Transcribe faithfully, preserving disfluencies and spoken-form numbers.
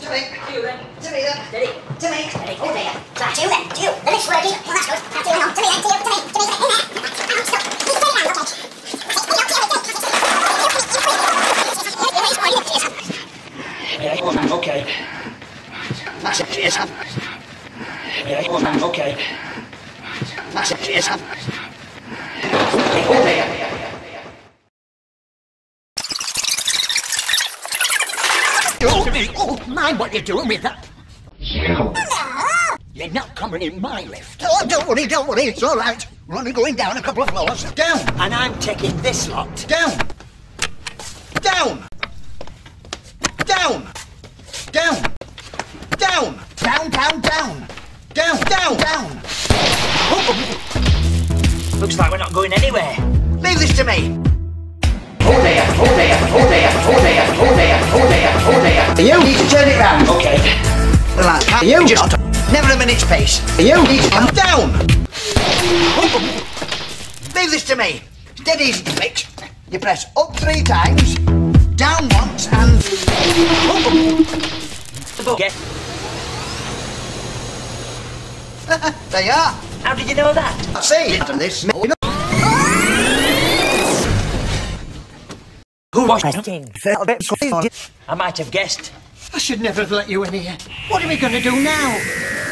To me. To you then. To me then. Steady. To me. Steady. Oh dear. Right, to you then, to you. The lift's working. Well, that's good. Right, to you, hang on. To me then, to you, to me, to me, to me. In there. Hang on, stop. Keep turning around, okay. Yeah, go on, man. Okay. That's it. Cheers, Sam. Yeah, go on, man. Okay. That's it. Cheers, Sam. Oh dear. Oh, mind what you're doing with that. Hello. You're not coming in my lift. Oh, don't worry, don't worry. It's all right. We're only going down a couple of floors. Down. And I'm taking this lot. Down. Down. Down. Down. Down. Down, down, down. Down, down, down. Oh. Looks like we're not going anywhere. Leave this to me. Oh dear, oh dear, oh dear, oh dear, oh dear, oh dear, oh dear. You need to turn it round. Okay. Like that. You just never a minute's pace. You need to come down. Leave this to me. It's dead easy to fix. You press up three times, down once, and Get. there you are. How did you know that? See, after this. Who was I might have guessed. I should never have let you in here. What are we going to do now?